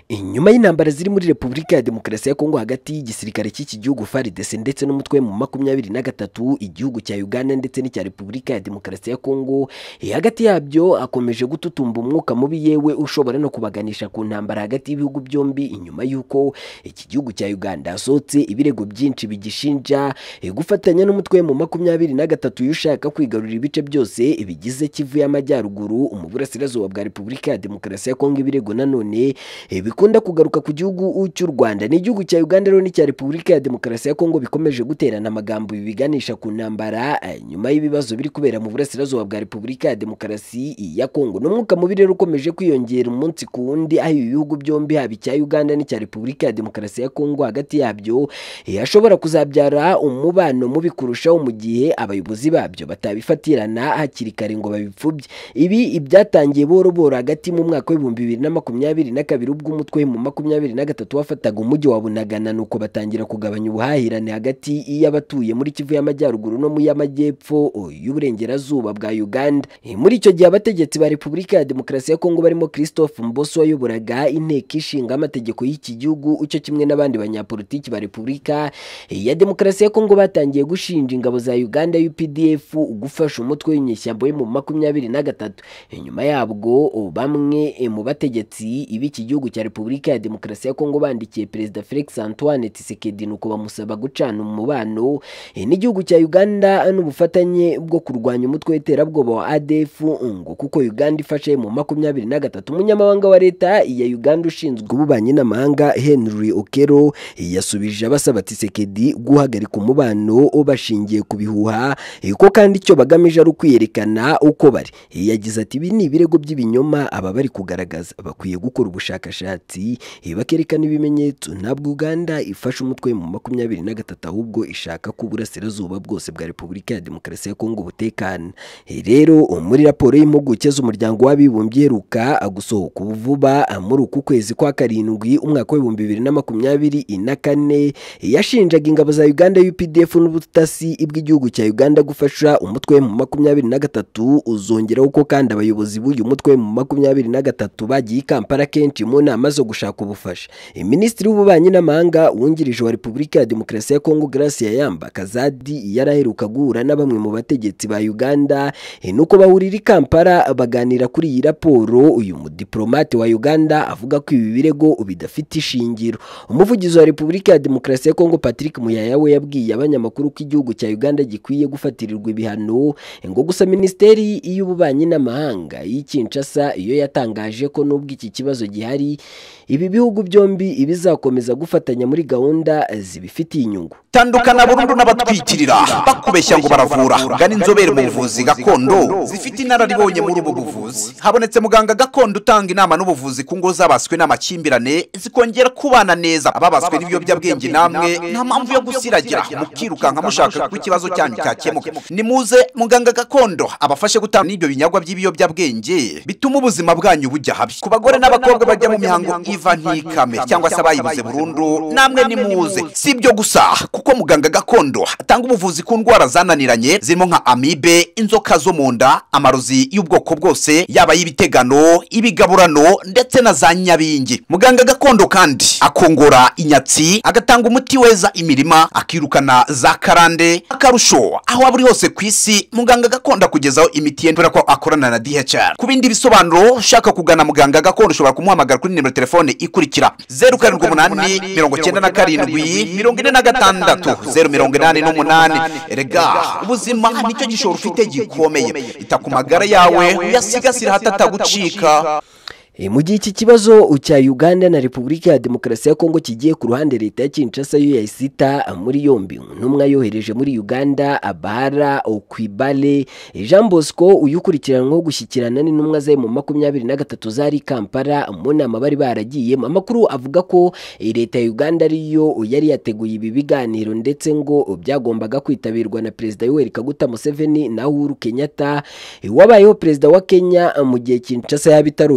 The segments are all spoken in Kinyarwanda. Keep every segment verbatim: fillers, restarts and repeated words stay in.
Inyuma y'intambara ziri muri Repubulika ya Demokarasi ya Kongo hagati y'igisirikare cy'iki gihugu F A R D C ndetse n'umutwe mu makumyabiri na gatatu, igihugu cya Uganda ndetse n'icya Repubulika ya Demokarasi ya Kongo, hagati yabyo akomeje gututumba umwuka mubi yewe ushobora no kubaganisha ku ntambara hagati y'ibihugu byombi, inyuma y'uko iki gihugu cya Uganda asohotse ibirego byinshi bigishinja gufatanya n'umutwe mu makumyabiri na gatatu yushaka kwigarurira ibice byose bigize Kivu y'Amajyaruguru mu burasirazuba bwa Repubulika ya Demokarasi ya Kongo. Ibirego nanone bikunda kugaruka ku gihugu cy'u Rwanda n'igihugu cya Uganda rero n'icya Repubulika ya Demokarasi ya Kongo bikomeje guterana amagambo biganisha ku ntambara nyuma y'ibibazo biri kubera mu burasirazuba bwa Repubulika ya Demokarasi ya Kongo. N'umwuka mubi rero ukomeje kwiyongera umunsi ku wundi, aho ibihugu byombi haba icya Uganda n'icya Repubulika ya Demokarasi ya Kongo hagati yabyo yashobora kuzabyara umubano mubi kurushaho mu gihe abayobozi babyo batabifatirana hakiri kare ngo babipfubye. Ibi ibyatangiye boro boro hagati mu mwaka w'ibihumbi bibiri na makumyabiri na kabiri ubwo umutwe mu makumyabiri na gatatu wafataga umujyi wa Bunagana, nuko batangira kugabanya ubuhahirane hagati y'abatuye muri Kivu y'Amajyaruguru no mu y'Amajyepfo y'Uburengerazuba bwa Uganda. Muri icyo gihe abategetsi ba Repubulika ya Demokarasi ya Kongo barimo Christophe Mboso wayoboraga inteko ishinga amategeko y'iki gihugu, icyo kimwe n'abandi banyapolitiki ba Repubulika ya Demokarasi ya Kongo batangiye gushinja ingabo za Uganda U P D F gufasha umutwe w'inyeshyamba mu makumyabiri na gatatu. Nyuma yabwo bamwe mu bategetsi b'iki gihugu cya Repubulika ya Demokarasi ya Kongo bandikiye Perezida Felix Antoine Tshisekedi nuko bamusaba gucana umubano n'igihugu cya Uganda n'ubufatanye bwo kurwanya umutwe w'iterabwoba wa A D F ngo kuko Uganda ifashe mu makumyabiri na gatatu. Umunyamabanga wa leta ya Uganda ushinzwe ububanyi n'amahanga Henry Okello yasubije abasaba Tshisekedi guhagarika umubano bashingiye ku bihuha ko kandi icyo bagamije ari ukwiyerekana uko bari. Yagize ati ibi ni ibirego by'ibinyoma aba bari kugaragaza, bakwiye gukora ubushakashatsi bakerekana ibimenyetso. Ntabwo Uganda ifashe umutwe mu makumyabiri na gatatu ahubwo ishaka ko uburasirazuba bwose bwa Repubulika ya Demokarasi ya Kongo butekana. Rero muri raporo y'impuguke z'umuryango w'abibumbye iheruka gusohoka vuba muri uku kwezi kwa karindwi umwaka w'ibihumbi bibiri na makumyabiri na kane yashinjaga ingabo za Uganda U P D F n'ubutasi bw'igihugu cya Uganda gufasha umutwe mu makumyabiri na gatatu. Uzongeraho ko kandi abayobozi b'uyu mutwe mu makumyabiri na gatatu bagiye Kampala kenshi mu nama zo gushaka ubufasha. Minisitiri w'ububanyi n'amahanga wungirije wa Repubulika ya Demokarasi ya Kongo Gracia Yamba Kazadi yaraheruka guhura na bamwe mu bategetsi ba Uganda nuko bahurira i Kampala baganira kuri iyi raporo. Uyu mudiplomate wa Uganda avuga ko ibi birego bidafite ishingiro. Umuvugizi wa Repubulika ya Demokarasi ya Kongo Patrick Muyaya we yabwiye abanyamakuru ko igihugu cya Uganda gikwiye gufatirirwa ibihano, ngo gusa Minisiteri y'ububanyi n'amahanga y'Kinshasa iyo yatangaje ko nubwo iki kibazo gihari ibi bihugu byombi ibizakomeza gufatanya muri gahunda zibifitiye inyungu. Tandukana burundu n'abatwitirira bakubeshya ngo baravura. Gana inzobere mu buvuzi gakondo zifite inararibonye muri ubu buvuzi. Habonetse muganga gakondo utanga inama n'ubuvuzi ku ngo zabaswe n'amakimbirane zikongera kubana neza. Ababaswe n'ibiyobyabwenge namwe nta mpamvu yo gusiragira mukirukanka mushaka ko ikibazo cyanyu cyakemuka. Nimuze muganga gakondo abafashe gutanga n'ibyo binyagwa by'ibiyobyabwenge bituma ubuzima bwanyu bujya habi. Ku bagore n'abakobwa bajya mu mihango iva ntikame cyangwa se abayibuze burundu namwe nimuze. Si ibyo gusa kuko muganga gakondo atanga ubuvuzi ku ndwara zananiranye zirimo nka amibe, inzoka zo mu nda, amarozi y'ubwoko bwose yaba y'ibitegano, ibigaburano ndetse na za nyabingi. Muganga gakondo kandi akongora inyatsi, agatanga umuti weza imirima, akirukana za karande. Akarusho aho waba uri hose ku isi muganga gakondo akugezaho imiti yendura ko akorana na D H R. Ku bindi bisobanuro ushaka kugana muganga gakondo ushobora kumuhamagara kuri nimero telefone ikurikira zeru karindwi umunani mirongo cyenda na karindwi mirongo ine na gatandatu zeru mirongo inani n'umunani. Erega ubuzima nicyo gishoro ufite gikomeye, ita ku magara yawe uyasigasira hatatagucika. Mu gihe iki kibazo cya Uganda na Repubulika ya Demokarasi ya Kongo kigiye ku ruhande, leta ya Kinshasa yo yahise muri yombi ntumwa yohereje muri Uganda Abara Okwibale Jean Bosco uyukurikiranweho gushyikirana n'intumwa ze mu makumyabiri na gatatu zari Kampala mu nama bari baragiye. Amakuru avuga ko leta ya Uganda ariyo yari yateguye ibi biganiro ndetse ngo byagombaga kwitabirwa na Perezida Yoweri Kaguta Museveni na Uhuru Kenyatta wabayeho Perezida wa Kenya mu gihe Kinshasa yabitarohereza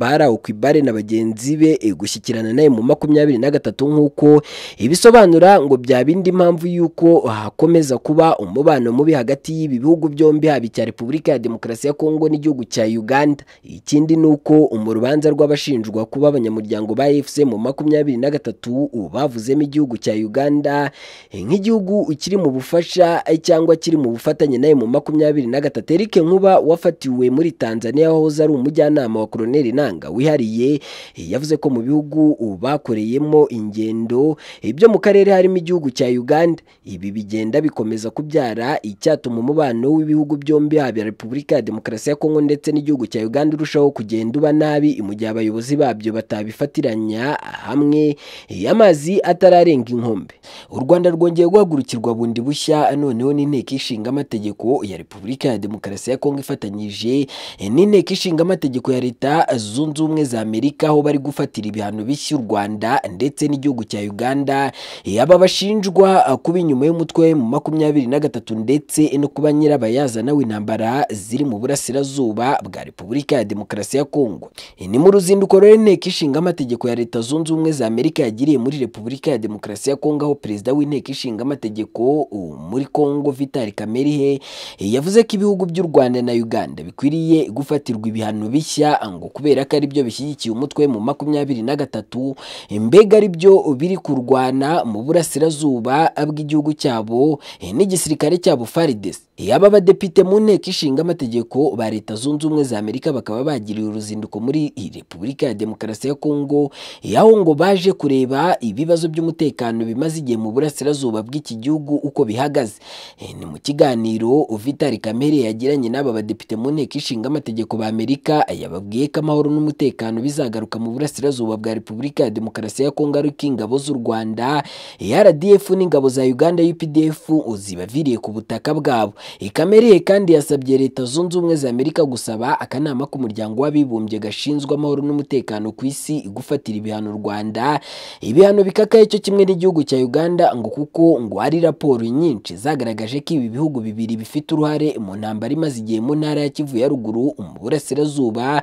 Bara Okwibare na bagenzi be e, gushyikirana naye mu makumyabiri na gatatu nk'uko ibisobanura ngo byabindi impamvu yuko hakomeza kuba umubano mubi hagati y'ibi bihugu byombi haba icya Repubulika ya Demokarasi ya Kongo n'igihugu cya Uganda. Ikindi nuko mu rubanza rw'abashinjwa kuba abanyamuryango ba E F C mu makumyabiri na gatatu bavuzemo igihugu cya Uganda nk'igihugu kiri mu bufasha cyangwa kiri mu bufatanye naye mu makumyabiri na gatatu. Eric Nkuba wafatiwe muri Tanzania wahoze ari umujyanama wa Colonel Nanga wihariye yavuze ko mu bihugu bakoreyemo ingendo ibyo mu karere harimo igihugu cya Uganda ibi bigenda bikomeza kubyara icyatuma umubano w'ibihugu byombi haba Repubulika ya Demokarasi ya Kongo ndetse n'igihugu cya Uganda urushaho kugenda uba nabi mu gihe abayobozi babyo batabifatiranya hamwe amazi atararenga inkombe. U Rwanda rwongeye guhagurukirwa bundi bushya noneho n'inteko ishinga amategeko ya Repubulika ya Demokarasi ya Kongo ifatanyije n'inteko ishinga amategeko ya Leta Zunze Ubumwe za Amerika aho bari gufatira ibihano bishya u Rwanda ndetse n'igihugu cya Uganda aba bashinjwa kuba inyuma y'umutwe mu makumyabiri na gatatu ndetse no kuba nyirabayazana w'intambara ziri mu burasirazuba bwa Repubulika ya Demokarasi ya Kongo. Ni mu ruzinduko rw'inteko ishinga amategeko ya Leta Zunze Ubumwe za Amerika yagiriye muri Repubulika ya Demokarasi ya Kongo aho perezida w'inteko ishinga amategeko muri Kongo Vital Kamerhe yavuze ko ibihugu by'u Rwanda na Uganda bikwiriye gufatirwa ibihano bishya ngo kubera ko ari byo bishyigikiye umutwe mu makumyabiri na gatatu mbega ari byo biri kurwana mu burasirazuba bw'igihugu cyabo n'igisirikare cyabo F A R D C. Aba badepite mu nteko ishinga amategeko ba Leta Zunze Ubumwe za Amerika bakaba bagiriye uruzinduko muri Repubulika ya Demokarasi ya Kongo yaho ngo baje kureba ibibazo by'umutekano bimaze igihe mu burasirazuba bw'iki gihugu uko bihagaze. Ni mu kiganiro Vital Kamerhe yagiranye n'aba badepite mu nteko ishinga amategeko ba Amerika yababwiye ko amahoro n'umutekano bizagaruka mu burasirazuba bwa Repubulika ya Demokarasi ya Kongo ariko ingabo z'u Rwanda R D F n'ingabo za Uganda U P D F zibaviriye ku butaka bwabo. Kamerhe kandi yasabye Leta Zunze Ubumwe za Amerika gusaba akanama k'umuryango w'abibumbye gashinzwe amahoro n'umutekano ku isi gufatira ibihano u Rwanda ibihano bikakaye cyo kimwe n'igihugu cya Uganda ngo kuko ngo ari raporo nyinshi zagaragaje ko ibi bihugu bibiri bifite uruhare mu ntambara imaze igihe mu ntara ya Kivu ya ruguru mu burasirazuba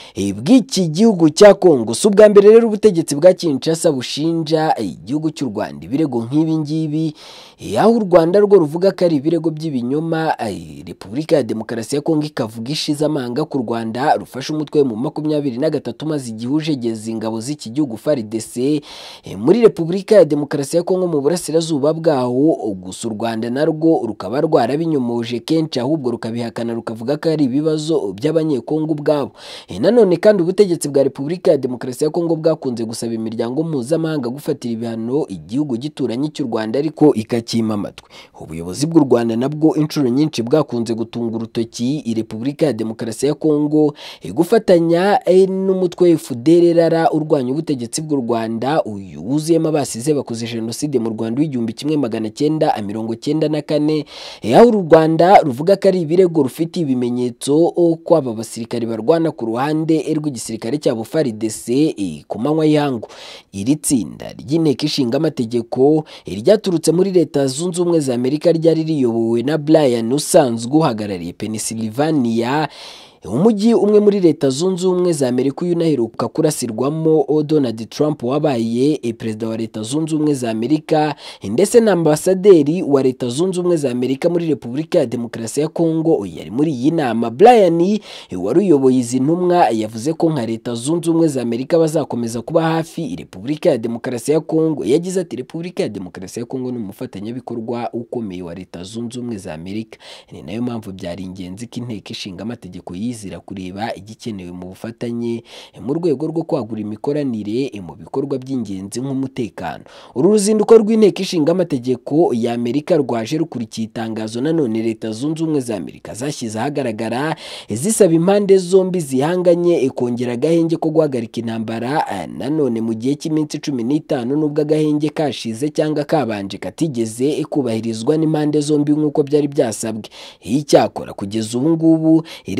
bw'iki gihugu cya Kongo. Si ubwa mbere rero ubutegetsi bwa Kinshasa bushinja igihugu cy'u Rwanda ibirego nk'ibi ngibi aho u Rwanda rwo ruvuga ko ari ibirego by'ibinyoma. Repubulika ya Demokarasi ya Kongo ikavuga ishize amanga ku Rwanda rufashe umutwe mu makumyabiri na gatatu maze igihe ujegeza ingabo z'iki gihugu F A R D C muri Repubulika ya Demokarasi ya Kongo mu burasirazuba bwaho. Gusa u Rwanda narwo rukaba rwarabinyomoje kenshi ahubwo rukabihakana rukavuga ko ari ibibazo by'abanyekongo ubwabo. Nanone kandi ubutegetsi bwa Repubulika ya Demokarasi ya Kongo bwakunze gusaba imiryango mpuzamahanga gufatira ibihano igihugu gituranye cy'u Rwanda ariko ikakima amatwi. Ubuyobozi bw'u Rwanda nabwo inshuro nyinshi bwakunze gutunga urutoki Repubulika ya Demokarasi ya Kongo gufatanya n'umutwe F D L R urwanya ubutegetsi bw'u Rwanda uyu wuzuyemo abasize bakoze jenoside mu Rwanda w'igihumbi kimwe magana cyenda mirongo cyenda na kane aho u Rwanda ruvuga ko ari ibirego rufite ibimenyetso ko aba basirikare barwana ku ruhande rw'igisirikare cyabo F A R D C ku manywa y'ihangu. Iri tsinda ry'inteko ishinga amategeko ryaturutse muri Leta Zunze Ubumwe za Amerika ryari riyobowe na Brian usanzwe uhagarariye Pennsylvania umujyi umwe muri Leta Zunze Ubumwe za Amerika uyu naheruka kurasirwamo Donald Trump wabaye perezida wa Leta Zunze Ubumwe za Amerika ndetse na ambasaderi wa Leta Zunze Ubumwe za Amerika muri Repubulika ya Demokarasi ya Kongo yari muri iyi nama. Brian wari uyoboye izi ntumwa yavuze ko nka Leta Zunze Ubumwe za Amerika bazakomeza kuba hafi Repubulika ya Demokarasi ya Kongo. Yagize ati Repubulika ya Demokarasi ya Kongo ni umufatanyabikorwa ukomeye wa Leta Zunze Ubumwe za Amerika. Ni nayo mpamvu byari ingenzi ko inteko ishinga amategeko zira kureba igikenewe mu bufatanye mu rwego rwo kwagura imikoranire mu bikorwa by'ingenzi nk'umutekano. Uru ruzinduko rw'inteko ishinga amategeko ya Amerika rwaje rukurikiye itangazo nanone Leta Zunze Ubumwe za Amerika zashyize ahagaragara zisaba impande zombi zihanganye kongera agahenge ko guhagarika intambara nanone mu gihe cy'iminsi cumi n'itanu nubwo agahenge kashize cyangwa kabanje katigeze kubahirizwa n'impande zombi nk'uko byari byasabwe. Icyakora kugeza ubu ngubu Leta Zunze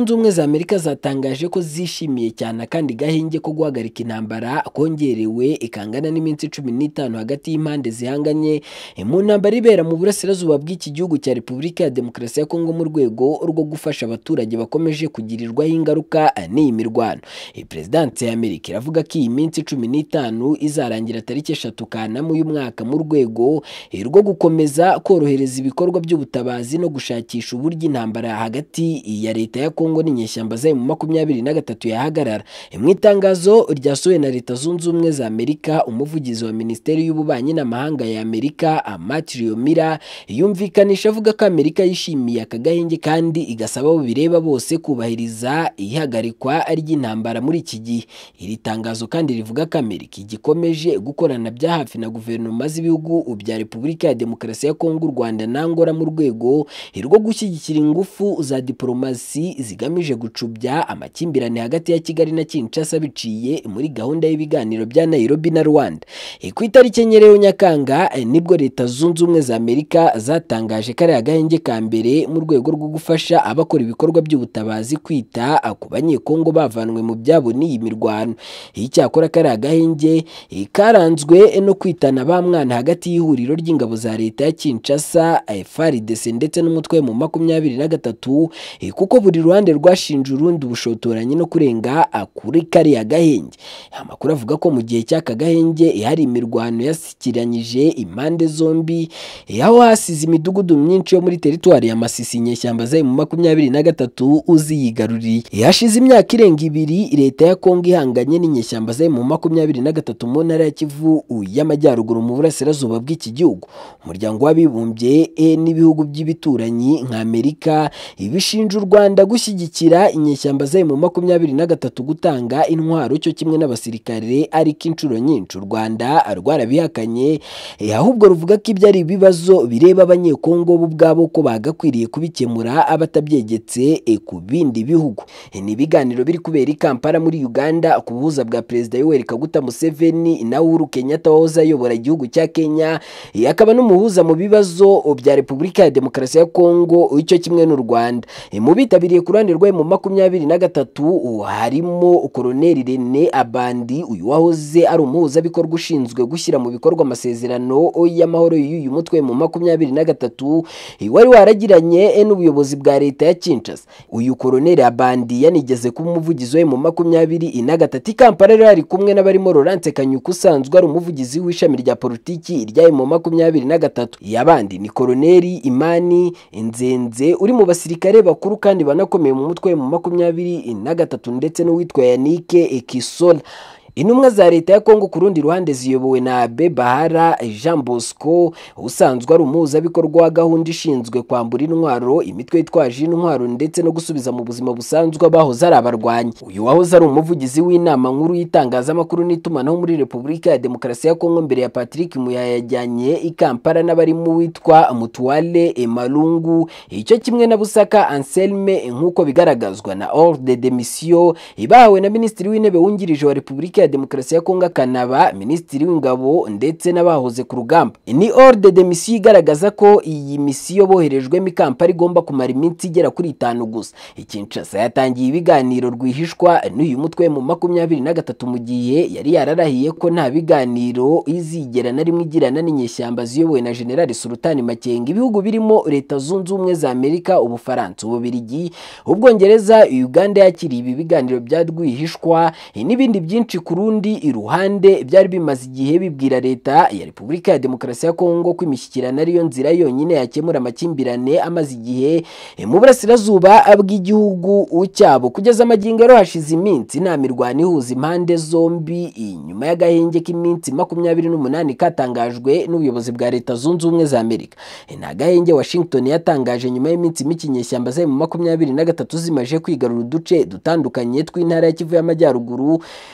Zunze Ubumwe za Amerika zatangaje ko zishimiye cyane kandi gahenge ko guhagarika intambara kongerewe ikangana n'iminsi cumi n'itanu hagati y'impande zihanganye mu ntambara ibera mu burasirazuba bw'iki gihugu cya Repubulika ya Demokarasi ya Kongo mu rwego rwo gufasha abaturage bakomeje kugirirwaho ingaruka n'iyi mirwano. Prezidansi ya Amerika iravuga ko iyi minsi cumi n'itanu izarangira tariki eshatu Kanama uyu mwaka mu rwego rwo gukomeza korohereza ibikorwa by'ubutabazi no gushakisha uburyo intambara hagati ya leta ya Kongo n'inyeshyamba zayo mu makumyabiri na gatatu yahagarara. Mu itangazo ryasohowe na Leta Zunze Ubumwe za Amerika, umuvugizi wa Minisiteri y'Ububanyi n'Amahanga ya Amerika Matthew Miller yumvikanisha avuga ko Amerika yishimiye aka gahenge kandi igasaba abo bireba bose kubahiriza ihagarikwa ry'intambara muri iki gihe. Iri tangazo kandi rivuga ko Amerika igikomeje gukorana bya hafi na guverinoma z'ibihugu bya Repubulika ya Demokarasi ya Kongo, u Rwanda na Angola mu rwego rwo gushyigikira ingufu za diplomasi zigamije gucubya amakimbirane hagati ya Kigali na Kinshasa biciye muri gahunda y'ibiganiro bya Nairobi na Rwanda. Ku itariki enye Nyakanga nibwo Leta Zunze Ubumwe za Amerika zatangaje ko ari agahenge ka mbere mu rwego rwo gufasha abakora ibikorwa by'ubutabazi kwita ku banyekongo bavanwe mu byabo n'iyi mirwano. Icyakora ko ari agahenge karanzwe no kwitana ba mwana hagati y'ihuriro ry'ingabo za leta ya Kinshasa F A R D C ndetse n'umutwe mu makumyabiri na gatatu, kuko buri ruhande rwashinje urundi ubushotoranyi no kurenga kuri kariya gahenge. Amakuru avuga ko mu gihe cy'aka gahenge hari imirwano yasikiranyije impande zombi, aho hasize imidugudu myinshi yo muri teritwari ya Masisi inyeshyamba zayo mu makumyabiri na gatatu uziyigaruriye. Hashize imyaka irenga ibiri leta ya Kongo ihanganye n'inyeshyamba zayo mu makumyabiri na gatatu mu ntara ya Kivu y'Amajyaruguru mu burasirazuba bw'iki gihugu. Umuryango w'Abibumbye n'ibihugu by'ibituranyi nka Amerika ibishinja u Rwanda gushyigikira inyeshyamba zayo mu makumyabiri na gatatu gutanga intwaro cyo kimwe n'abasirikare, ariko inshuro nyinshi u Rwanda rwarabihakanye, ahubwo ruvuga ko ibyo ari ibibazo bireba abanyekongo bo ubwabo ko bagakwiriye kubikemura abatabyegetse ku bindi bihugu. Ni ibiganiro biri kubera i Kampala muri Uganda ku buhuza bwa Perezida Yoweri Kaguta Museveni na Uhuru Kenyatta wahoze ayobora igihugu cya Kenya, akaba n'umuhuza mu bibazo bya Repubulika ya Demokarasi ya Kongo icyo kimwe n'u Rwanda. Mu bitabiriye ku ruhande rwayo mu makumyabiri na gatatu harimo Koloneli Rene Abandi, uyu wahoze ari umuhuzabikorwa ushinzwe gushyira mu bikorwa amasezerano y'amahoro y'uyu mutwe mu makumyabiri na gatatu wari waragiranye n'ubuyobozi bwa leta ya Kinshasa. Uyu Koloneli Abandi yanigeze kuba umuvugizi we mu makumyabiri na gatatu i Kampala, rero ari kumwe n'abarimo Laurence Kanyuka usanzwe ari umuvugizi w'ishami rya politiki ryayo mu makumyabiri na gatatu. Yabandi ni Koloneli Imani Nzenze uri mu basirikare bakuru kandi banakomeye mu mutwe mu makumyabiri na gatatu, ndetse n'uwitwa Yannick Kisola. Intumwa za leta ya Kongo ku rundi ruhande ziyobowe na Abe Bahara Jean Bosco usanzwe ari umuhuzabikorwa wa gahunda ishinzwe kwambura intwaro imitwe yitwaje intwaro ndetse no gusubiza mu buzima busanzwe abahoze ari abarwanyi. Uyu wahoze ari umuvugizi w'inama nkuru y'itangazamakuru n'itumanaho muri Repubulika ya Demokarasi ya Kongo mbere ya Patrick Muyaya yajyanye i Kampala n'abari mu witwa Mutuale Emalungu, icyo kimwe na Busaka Anselme nk'uko bigaragazwa na ordre de mission ibahawe na Minisitiri w'Intebe wungirije wa Repubulika ya Demokarasi ya Kongo, kanaba Minisitiri w'Ingabo ndetse n'abahoze ku rugamba. Ni ordre de mission igaragaza ko iyi misiyo boherejwemo i Kampala igomba kumara iminsi igera kuri itanu gusa. Kinshasa yatangiye ibiganiro rwihishwa n'uyu mutwe mu makumyabiri na gatatu mu gihe yari yararahiye ko nta biganiro izigera na rimwe igirana n'inyeshyamba ziyobowe na General Sultan Makenga. Ibihugu birimo Leta Zunze Ubumwe za Amerika, Ubufaransa, Ububiligi, Ubwongereza, Uganda yakiriye ibi biganiro bya rwihishwa n'ibindi byinshi ku rundi iruhande byari bimaze igihe bibwira leta ya Repubulika ya Demokarasi ya Kongo ko imishyikirano ariyo nzira yonyine yakemura amakimbirane amaze igihe mu burasirazuba bw'igihugu cyabo. Kugeza amagingo rero hashize iminsi nta mirwano ihuza impande zombi inyuma y'agahenge k'iminsi makumyabiri n'umunani katangajwe n'ubuyobozi bwa Leta Zunze Ubumwe za Amerika. Ni agahenge Washington yatangaje nyuma y'iminsi mike inyeshyamba zayo mu makumyabiri na gatatu zimaje kwigarura uduce dutandukanye tw'intara ya Kivu y'Amajyaruguru, uduce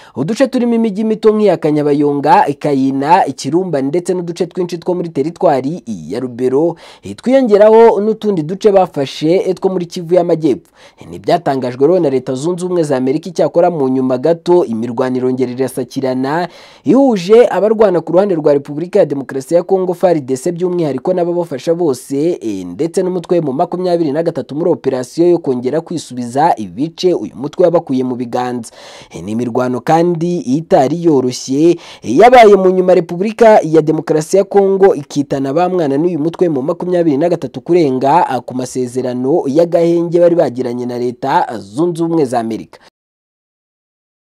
turimo imijyi mito nk'iya Kanyabayonga, Kayina, Ikirumba ndetse n'uduce twinshi two muri teritwari ya Rubero, twiyongeraho n'utundi duce bafashe two muri Kivu y'Amajyepfo. Ni byatangajwe rero na Leta Zunze Ubumwe za Amerika. Icyakora mu nyuma gato imirwano irongera irasakirana ihuje abarwana ku ruhande rwa Repubulika ya Demokarasi ya Kongo F A R D C by'umwihariko n'ababafasha bose, ndetse n'umutwe mu makumyabiri na gatatu muri operasiyo yo kongera kwisubiza ibice uyu mutwe wabakuye mu biganza. Ni imirwano kandi itari yoroshye yabaye mu nyuma Repubulika ya Demokarasi ya Kongo ikitana ba mwana n'uyu mutwe mu makumyabiri na gatatu kurenga ku masezerano y'agahenge bari bagiranye na Leta Zunze Ubumwe za Amerika.